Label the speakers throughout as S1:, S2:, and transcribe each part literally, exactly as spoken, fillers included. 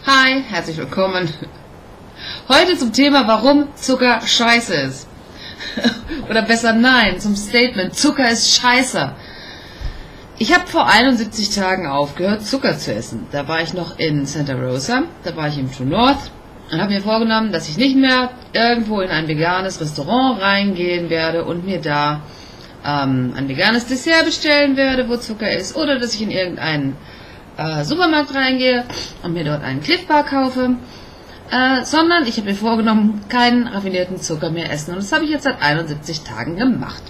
S1: Hi, herzlich willkommen. Heute zum Thema, warum Zucker scheiße ist. Oder besser nein, zum Statement, Zucker ist scheiße. Ich habe vor einundsiebzig Tagen aufgehört, Zucker zu essen. Da war ich noch in Santa Rosa, da war ich im True North und habe mir vorgenommen, dass ich nicht mehr irgendwo in ein veganes Restaurant reingehen werde und mir da ähm, ein veganes Dessert bestellen werde, wo Zucker ist, oder dass ich in irgendeinen äh, Supermarkt reingehe und mir dort einen Cliff Bar kaufe, äh, sondern ich habe mir vorgenommen, keinen raffinierten Zucker mehr essen. Und das habe ich jetzt seit einundsiebzig Tagen gemacht.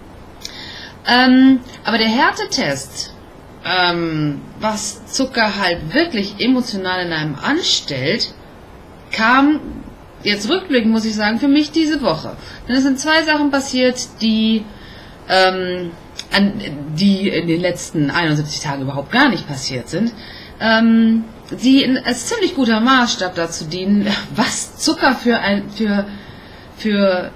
S1: Ähm, aber der Härtetest, ähm, was Zucker halt wirklich emotional in einem anstellt, kam jetzt rückblickend, muss ich sagen, für mich diese Woche. Denn es sind zwei Sachen passiert, die ähm, an, die in den letzten einundsiebzig Tagen überhaupt gar nicht passiert sind, ähm, die in, als ziemlich guter Maßstab dazu dienen, was Zucker für ein für für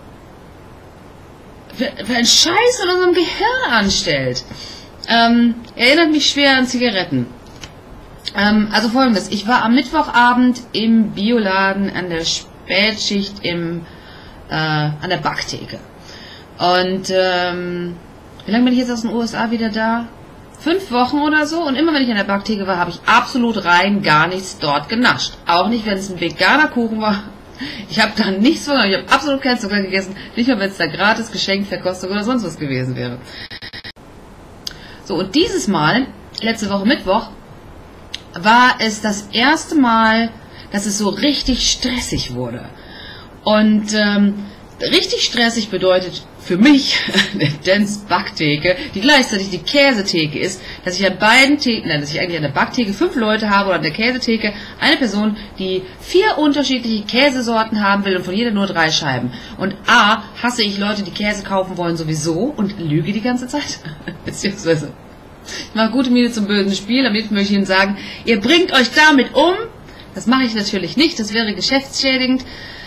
S1: für, für ein Scheiß in unserem Gehirn anstellt. Ähm, erinnert mich schwer an Zigaretten. Ähm, also folgendes: Ich war am Mittwochabend im Bioladen an der Spätschicht im äh, an der Backtheke. Und ähm, wie lange bin ich jetzt aus den U S A wieder da? Fünf Wochen oder so. Und immer wenn ich an der Backtheke war, habe ich absolut rein gar nichts dort genascht. Auch nicht, wenn es ein veganer Kuchen war. Ich habe da nichts von, ich habe absolut keinen Zucker gegessen. Nicht mal, wenn es da gratis Geschenkverkostung oder sonst was gewesen wäre. So, und dieses Mal, letzte Woche Mittwoch, war es das erste Mal, dass es so richtig stressig wurde. Und ähm, richtig stressig bedeutet für mich, Dens Backtheke, die gleichzeitig die Käsetheke ist, dass ich an beiden Theken, nein, dass ich eigentlich an der Backtheke fünf Leute habe oder an der Käsetheke eine Person, die vier unterschiedliche Käsesorten haben will und von jeder nur drei Scheiben. Und A, hasse ich Leute, die Käse kaufen wollen sowieso und lüge die ganze Zeit. Beziehungsweise, ich mache gute Miene zum bösen Spiel, damit möchte ich Ihnen sagen, ihr bringt euch damit um. Das mache ich natürlich nicht, das wäre geschäftsschädigend.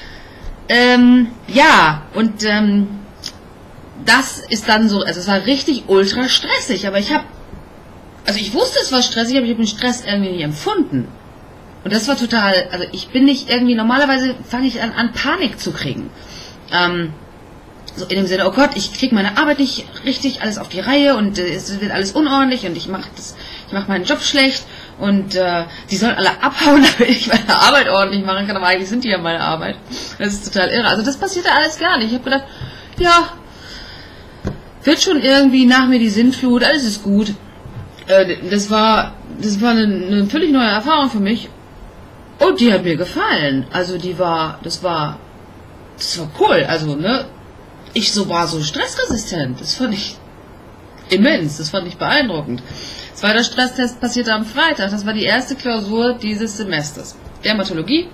S1: Ähm, ja, und ähm, das ist dann so, also es war richtig ultra stressig, aber ich habe, also ich wusste, es war stressig, aber ich habe den Stress irgendwie nicht empfunden. Und das war total, also ich bin nicht irgendwie, normalerweise fange ich an, an Panik zu kriegen. Ähm, so in dem Sinne, oh Gott, ich kriege meine Arbeit nicht richtig, alles auf die Reihe und äh, es wird alles unordentlich und ich mache das, ich mache meinen Job schlecht und äh, die sollen alle abhauen, damit ich meine Arbeit ordentlich machen kann, aber eigentlich sind die ja meine Arbeit. Das ist total irre. Also das passierte alles gar nicht. Ich habe gedacht, ja, wird schon irgendwie nach mir die Sinnflut, alles ist gut. Äh, das war, das war eine, eine völlig neue Erfahrung für mich und die hat mir gefallen. Also die war, das war, das war cool. Also ne, ich so war so stressresistent. Das fand ich immens. Das fand ich beeindruckend. Zweiter Stresstest passierte am Freitag. Das war die erste Klausur dieses Semesters. Dermatologie.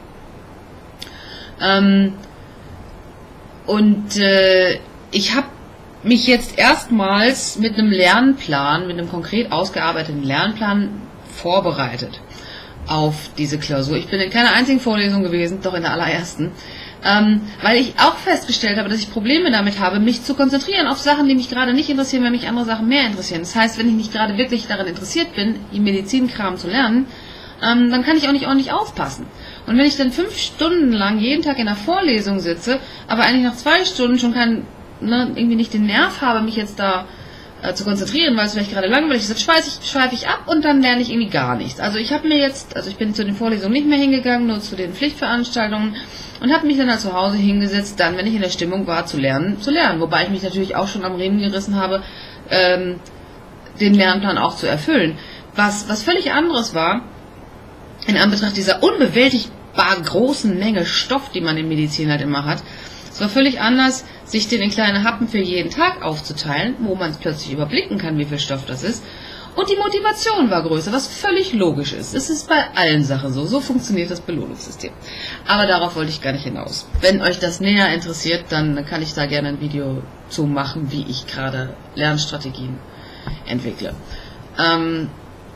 S1: Ähm, und äh, ich habe mich jetzt erstmals mit einem Lernplan, mit einem konkret ausgearbeiteten Lernplan vorbereitet auf diese Klausur. Ich bin in keiner einzigen Vorlesung gewesen, doch in der allerersten, ähm, weil ich auch festgestellt habe, dass ich Probleme damit habe, mich zu konzentrieren auf Sachen, die mich gerade nicht interessieren, wenn mich andere Sachen mehr interessieren. Das heißt, wenn ich nicht gerade wirklich daran interessiert bin, die Medizinkram zu lernen, ähm, dann kann ich auch nicht ordentlich aufpassen. Und wenn ich dann fünf Stunden lang jeden Tag in einer Vorlesung sitze, aber eigentlich nach zwei Stunden schon kein Ne, irgendwie nicht den Nerv habe, mich jetzt da äh, zu konzentrieren, weil es vielleicht gerade langweilig ist, dann schweife ich, schweife ich ab und dann lerne ich irgendwie gar nichts. Also ich habe mir jetzt, also ich bin zu den Vorlesungen nicht mehr hingegangen, nur zu den Pflichtveranstaltungen und habe mich dann halt zu Hause hingesetzt, dann, wenn ich in der Stimmung war, zu lernen, zu lernen. Wobei ich mich natürlich auch schon am Riemen gerissen habe, ähm, den Lernplan auch zu erfüllen. Was, was völlig anderes war, in Anbetracht dieser unbewältigbar großen Menge Stoff, die man in Medizin halt immer hat, es war völlig anders, sich den in kleine Happen für jeden Tag aufzuteilen, wo man es plötzlich überblicken kann, wie viel Stoff das ist. Und die Motivation war größer, was völlig logisch ist. Es ist bei allen Sachen so. So funktioniert das Belohnungssystem. Aber darauf wollte ich gar nicht hinaus. Wenn euch das näher interessiert, dann kann ich da gerne ein Video zu machen, wie ich gerade Lernstrategien entwickle. Ähm,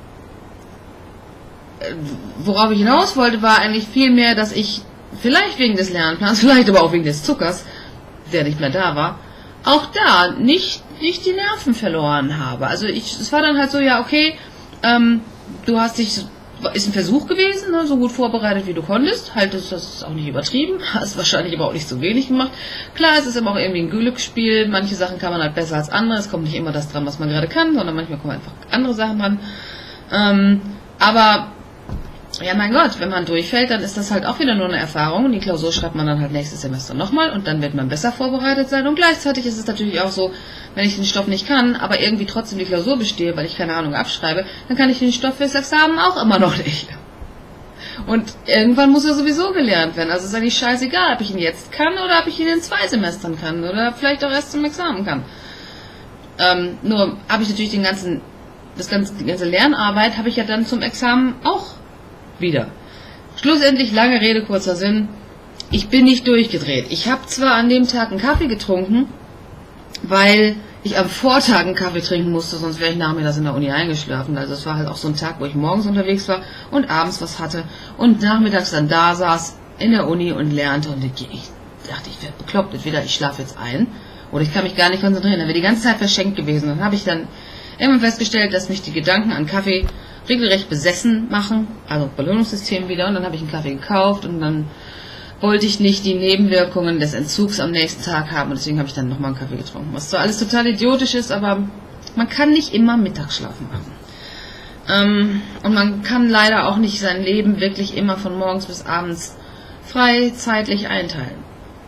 S1: worauf ich hinaus wollte, war eigentlich vielmehr, dass ich vielleicht wegen des Lernplans, vielleicht aber auch wegen des Zuckers, der nicht mehr da war, auch da nicht, nicht die Nerven verloren habe. Also ich, es war dann halt so, ja okay, ähm, du hast dich ist ein Versuch gewesen, ne? So gut vorbereitet wie du konntest. Halt, das ist auch nicht übertrieben. Hast wahrscheinlich aber auch nicht so wenig gemacht. Klar, es ist immer auch irgendwie ein Glücksspiel. Manche Sachen kann man halt besser als andere. Es kommt nicht immer das dran, was man gerade kann, sondern manchmal kommen einfach andere Sachen dran. Ähm, aber, ja mein Gott, wenn man durchfällt, dann ist das halt auch wieder nur eine Erfahrung. Und die Klausur schreibt man dann halt nächstes Semester nochmal und dann wird man besser vorbereitet sein. Und gleichzeitig ist es natürlich auch so, wenn ich den Stoff nicht kann, aber irgendwie trotzdem die Klausur bestehe, weil ich keine Ahnung abschreibe, dann kann ich den Stoff fürs Examen auch immer noch nicht. Und irgendwann muss er sowieso gelernt werden. Also ist eigentlich scheißegal, ob ich ihn jetzt kann oder ob ich ihn in zwei Semestern kann oder vielleicht auch erst zum Examen kann. Ähm, nur habe ich natürlich den ganzen, das ganze, die ganze Lernarbeit habe ich ja dann zum Examen auch wieder. Schlussendlich, lange Rede, kurzer Sinn. Ich bin nicht durchgedreht. Ich habe zwar an dem Tag einen Kaffee getrunken, weil ich am Vortag einen Kaffee trinken musste, sonst wäre ich nachmittags in der Uni eingeschlafen. Also es war halt auch so ein Tag, wo ich morgens unterwegs war und abends was hatte und nachmittags dann da saß in der Uni und lernte und ich, ich dachte, ich werde bekloppt. Entweder ich schlafe jetzt ein oder ich kann mich gar nicht konzentrieren. Dann wäre die ganze Zeit verschenkt gewesen. Dann habe ich dann irgendwann festgestellt, dass mich die Gedanken an Kaffee regelrecht besessen machen, also Belohnungssystem wieder, und dann habe ich einen Kaffee gekauft und dann wollte ich nicht die Nebenwirkungen des Entzugs am nächsten Tag haben und deswegen habe ich dann nochmal einen Kaffee getrunken. Was zwar alles total idiotisch ist, aber man kann nicht immer Mittagsschlafen machen. Ähm, und man kann leider auch nicht sein Leben wirklich immer von morgens bis abends frei zeitlich einteilen.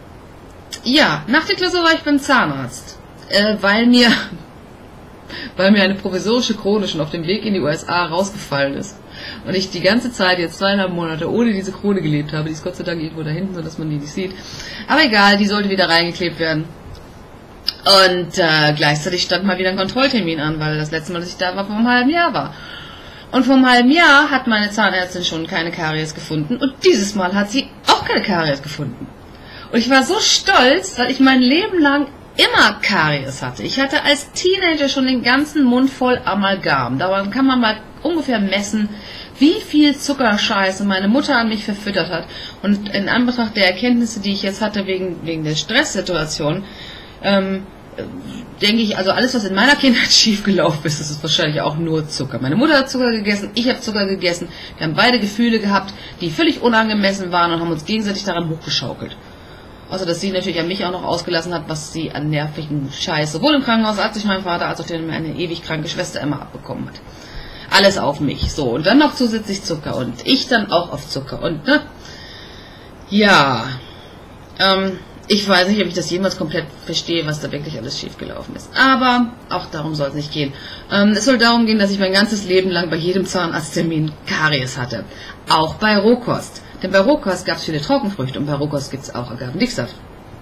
S1: Ja, nach der Klausur war ich beim Zahnarzt, äh, weil mir weil mir eine provisorische Krone schon auf dem Weg in die U S A rausgefallen ist. Und ich die ganze Zeit, jetzt zweieinhalb Monate, ohne diese Krone gelebt habe. Die ist Gott sei Dank irgendwo da hinten, sodass man die nicht sieht. Aber egal, die sollte wieder reingeklebt werden. Und äh, gleichzeitig stand mal wieder ein Kontrolltermin an, weil das letzte Mal, dass ich da war, vor einem halben Jahr war. Und vor einem halben Jahr hat meine Zahnärztin schon keine Karies gefunden. Und dieses Mal hat sie auch keine Karies gefunden. Und ich war so stolz, weil ich mein Leben lang immer Karies hatte. Ich hatte als Teenager schon den ganzen Mund voll Amalgam. Daran kann man mal ungefähr messen, wie viel Zuckerscheiße meine Mutter an mich verfüttert hat. Und in Anbetracht der Erkenntnisse, die ich jetzt hatte wegen, wegen der Stresssituation, ähm, denke ich, also alles, was in meiner Kindheit schiefgelaufen ist, das ist wahrscheinlich auch nur Zucker. Meine Mutter hat Zucker gegessen, ich habe Zucker gegessen. Wir haben beide Gefühle gehabt, die völlig unangemessen waren und haben uns gegenseitig daran hochgeschaukelt. Außer, dass sie natürlich an mich auch noch ausgelassen hat, was sie an nervigen Scheiß sowohl im Krankenhaus als durch meinen Vater als auch meine ewig kranke Schwester immer abbekommen hat. Alles auf mich. So, und dann noch zusätzlich Zucker. Und ich dann auch auf Zucker. Und, ne? Ja. Ähm, ich weiß nicht, ob ich das jemals komplett verstehe, was da wirklich alles schiefgelaufen ist. Aber auch darum soll es nicht gehen. Ähm, es soll darum gehen, dass ich mein ganzes Leben lang bei jedem Zahnarzttermin Karies hatte. Auch bei Rohkost. Denn bei Rohkost gab es viele Trockenfrüchte und bei Rohkost gibt es auch Agavendicksaft.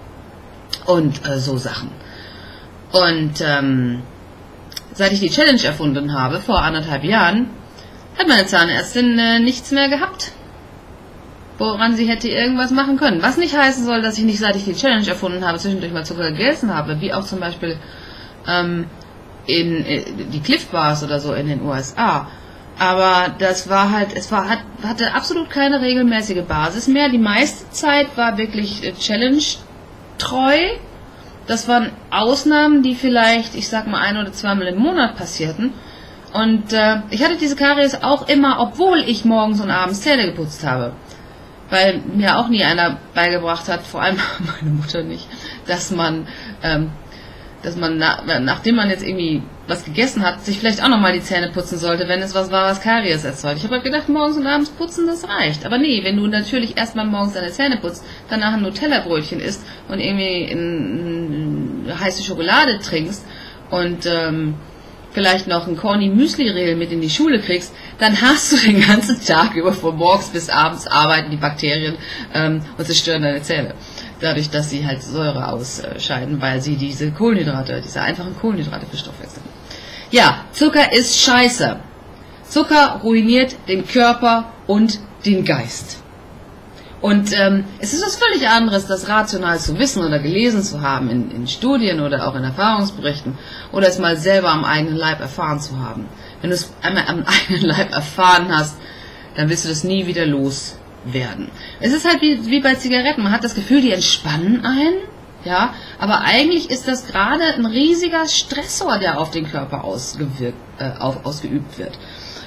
S1: Und äh, so Sachen. Und ähm, seit ich die Challenge erfunden habe, vor anderthalb Jahren, hat meine Zahnärztin äh, nichts mehr gehabt, woran sie hätte irgendwas machen können. Was nicht heißen soll, dass ich nicht, seit ich die Challenge erfunden habe, zwischendurch mal Zucker gegessen habe, wie auch zum Beispiel ähm, in, in die Cliff Bars oder so in den U S A. Aber das war halt, es war, hat, hatte absolut keine regelmäßige Basis mehr. Die meiste Zeit war wirklich äh, Challenge-treu. Das waren Ausnahmen, die vielleicht, ich sag mal, ein oder zweimal im Monat passierten. Und äh, ich hatte diese Karies auch immer, obwohl ich morgens und abends Zähne geputzt habe. Weil mir auch nie einer beigebracht hat, vor allem meine Mutter nicht, dass man, ähm, dass man, na, nachdem man jetzt irgendwie was gegessen hat, sich vielleicht auch nochmal die Zähne putzen sollte, wenn es was war, was Karies erzeugt. Ich habe halt gedacht, morgens und abends putzen, das reicht. Aber nee, wenn du natürlich erstmal morgens deine Zähne putzt, danach ein Nutella-Brötchen isst und irgendwie in, in heiße Schokolade trinkst und ähm, vielleicht noch ein Corny Müsli-Riegel mit in die Schule kriegst, dann hast du den ganzen Tag über von morgens bis abends arbeiten die Bakterien ähm, und zerstören deine Zähne. Dadurch, dass sie halt Säure ausscheiden, weil sie diese Kohlenhydrate, diese einfachen Kohlenhydrate verstoffwechseln. Ja, Zucker ist scheiße. Zucker ruiniert den Körper und den Geist. Und ähm, es ist was völlig anderes, das rational zu wissen oder gelesen zu haben in, in Studien oder auch in Erfahrungsberichten oder es mal selber am eigenen Leib erfahren zu haben. Wenn du es einmal am eigenen Leib erfahren hast, dann willst du das nie wieder loswerden. Es ist halt wie, wie bei Zigaretten. Man hat das Gefühl, die entspannen einen, ja, aber eigentlich ist das gerade ein riesiger Stressor, der auf den Körper ausgewirkt, äh, auf, ausgeübt wird.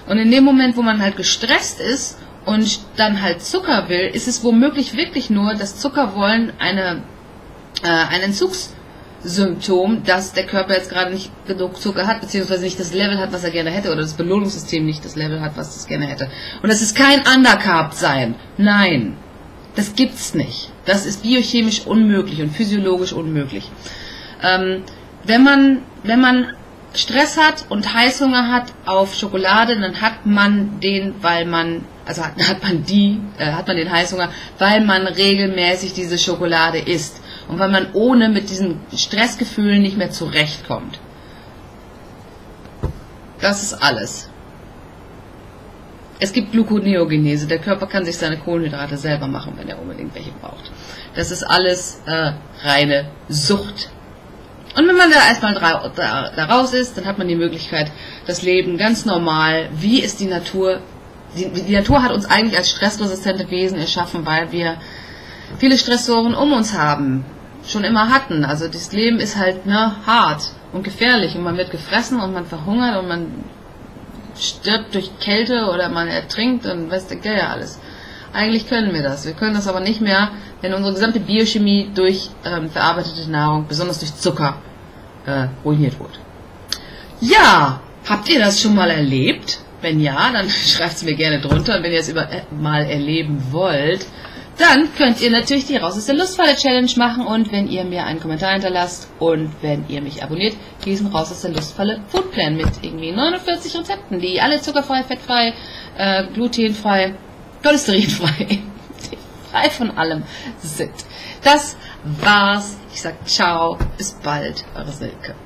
S1: Und in dem Moment, wo man halt gestresst ist und dann halt Zucker will, ist es womöglich wirklich nur das Zuckerwollen eine, äh, ein Entzugssymptom, dass der Körper jetzt gerade nicht genug Zucker hat, beziehungsweise nicht das Level hat, was er gerne hätte, oder das Belohnungssystem nicht das Level hat, was es gerne hätte. Und das ist kein Undercarb sein. Nein, das gibt's nicht. Das ist biochemisch unmöglich und physiologisch unmöglich. Ähm, wenn man, wenn man Stress hat und Heißhunger hat auf Schokolade, dann hat man den, weil man, also hat, hat man die, äh, hat man den Heißhunger, weil man regelmäßig diese Schokolade isst und weil man ohne mit diesen Stressgefühlen nicht mehr zurechtkommt. Das ist alles. Es gibt Gluconeogenese, der Körper kann sich seine Kohlenhydrate selber machen, wenn er unbedingt welche braucht. Das ist alles äh, reine Sucht. Und wenn man da erstmal da, da, da raus ist, dann hat man die Möglichkeit, das Leben ganz normal, wie es die Natur, die, die Natur hat uns eigentlich als stressresistente Wesen erschaffen, weil wir viele Stressoren um uns haben, schon immer hatten. Also das Leben ist halt ne, hart und gefährlich und man wird gefressen und man verhungert und man stirbt durch Kälte oder man ertrinkt und weiß der Geier alles. Eigentlich können wir das. Wir können das aber nicht mehr, wenn unsere gesamte Biochemie durch ähm, verarbeitete Nahrung, besonders durch Zucker, äh, ruiniert wird. Ja, habt ihr das schon mal erlebt? Wenn ja, dann schreibt es mir gerne drunter. Und wenn ihr es über, äh, mal erleben wollt, dann könnt ihr natürlich die Raus aus der Lustfalle Challenge machen. Und wenn ihr mir einen Kommentar hinterlasst und wenn ihr mich abonniert, diesen Raus aus der Lustfalle Foodplan mit irgendwie neunundvierzig Rezepten, die alle zuckerfrei, fettfrei, äh, glutenfrei, cholesterinfrei, frei von allem sind. Das war's. Ich sag ciao, bis bald, eure Silke.